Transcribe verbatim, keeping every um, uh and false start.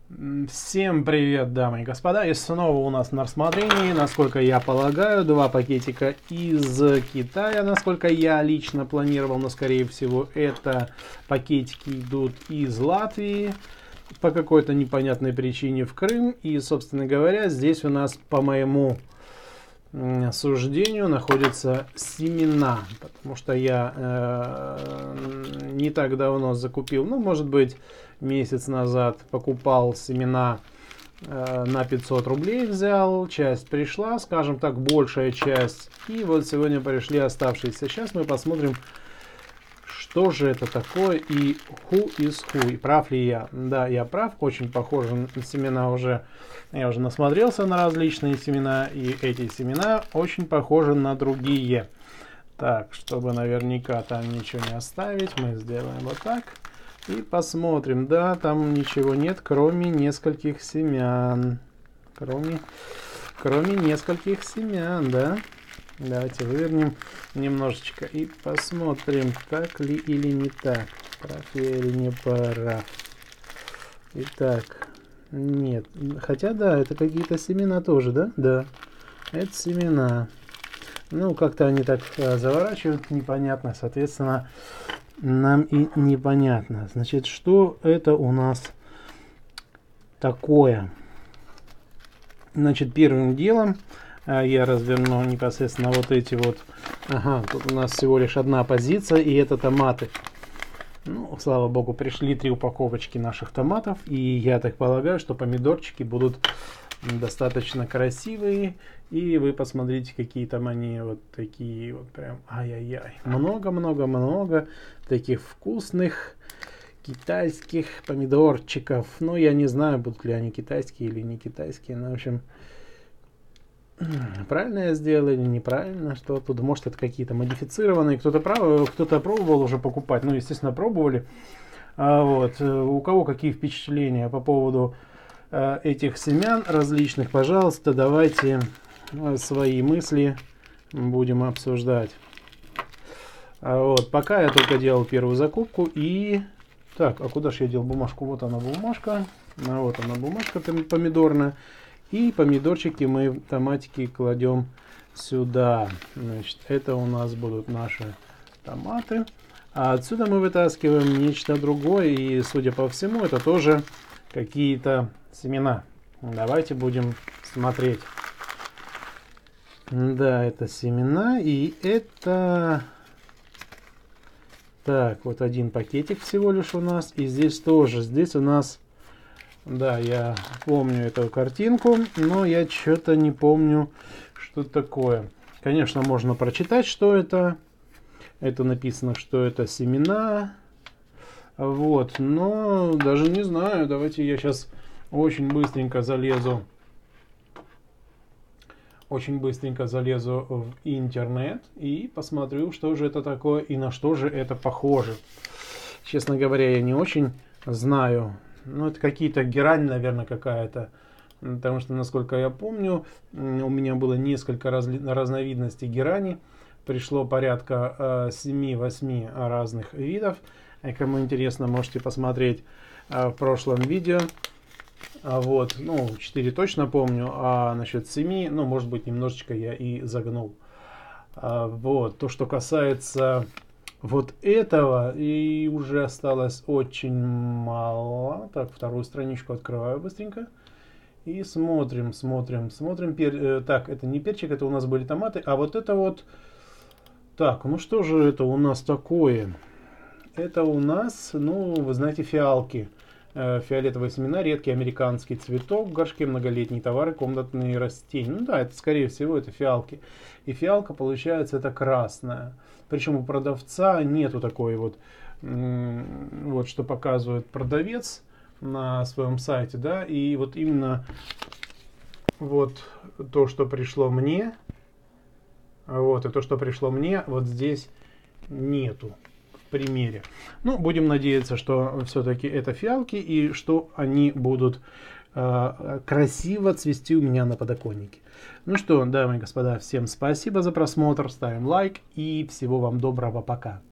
Всем привет, дамы и господа, и снова у нас на рассмотрении, насколько я полагаю, два пакетика из Китая, насколько я лично планировал, но скорее всего это пакетики идут из Латвии, по какой-то непонятной причине в Крым, и, собственно говоря, здесь у нас, по моему суждению, находятся семена, потому что я э, не так давно закупил, ну, может быть, месяц назад покупал семена э, на пятьсот рублей, взял, часть пришла, скажем так, большая часть, и вот сегодня пришли оставшиеся. Сейчас мы посмотрим, что же это такое и who is who, и прав ли я. Да, я прав, очень похожи на семена уже, я уже насмотрелся на различные семена, и эти семена очень похожи на другие. Так, чтобы наверняка там ничего не оставить, мы сделаем вот так. И посмотрим. Да, там ничего нет, кроме нескольких семян. Кроме, кроме нескольких семян, да. Давайте вывернем немножечко и посмотрим, так ли или не так. Прав я или не прав. Итак, нет. Хотя, да, это какие-то семена тоже, да? Да. Это семена. Ну, как-то они так заворачивают, непонятно. Соответственно, нам и непонятно. Значит, что это у нас такое? Значит, первым делом я разверну непосредственно вот эти вот. Ага, тут у нас всего лишь одна позиция, и это томаты. Ну, слава богу, пришли три упаковочки наших томатов, и я так полагаю, что помидорчики будут достаточно красивые. И вы посмотрите, какие там они вот такие вот прям, ай-яй-яй. Много-много-много таких вкусных китайских помидорчиков. Ну, я не знаю, будут ли они китайские или не китайские. Но, в общем, правильно я сделал или неправильно, что тут, может, это какие-то модифицированные. Кто-то прав, кто-то пробовал уже покупать. Ну, естественно, пробовали. А вот, у кого какие впечатления по поводу э, этих семян различных, пожалуйста, давайте свои мысли будем обсуждать. А вот, пока я только делал первую закупку. И так, а куда же я делал бумажку? Вот она бумажка. А вот она бумажка помидорная. И помидорчики мы, томатики, кладем сюда. Значит, это у нас будут наши томаты. А отсюда мы вытаскиваем нечто другое. И, судя по всему, это тоже какие-то семена. Давайте будем смотреть. Да, это семена, и это... Так, вот один пакетик всего лишь у нас. И здесь тоже. Здесь у нас... Да, я помню эту картинку, но я что-то не помню, что такое. Конечно, можно прочитать, что это. Это написано, что это семена. Вот, но даже не знаю. Давайте я сейчас очень быстренько залезу. Очень быстренько залезу в интернет и посмотрю, что же это такое и на что же это похоже. Честно говоря, я не очень знаю. Ну, это какие-то герань, наверное, какая-то. Потому что, насколько я помню, у меня было несколько разли- разновидностей герани. Пришло порядка семи-восьми разных видов. И кому интересно, можете посмотреть в прошлом видео. А вот, ну, четыре точно помню, а насчет семи, ну, может быть, немножечко я и загнул. А, вот, то, что касается вот этого, и уже осталось очень мало. Так, вторую страничку открываю быстренько. И смотрим, смотрим, смотрим. Пер... Э, так, это не перчик, это у нас были томаты, а вот это вот... Так, ну что же это у нас такое? Это у нас, ну, вы знаете, фиалки. Фиолетовые семена, редкий американский цветок в горшке, многолетние товары, комнатные растения. Ну да, это скорее всего это фиалки. И фиалка получается это красная. Причем у продавца нету такой вот, вот что показывает продавец на своем сайте, да. И вот именно вот то, что пришло мне, вот и то, что пришло мне, вот здесь нету. Примере. Ну, будем надеяться, что все-таки это фиалки и что они будут э, красиво цвести у меня на подоконнике. Ну что, дамы и господа, всем спасибо за просмотр, ставим лайк и всего вам доброго, пока.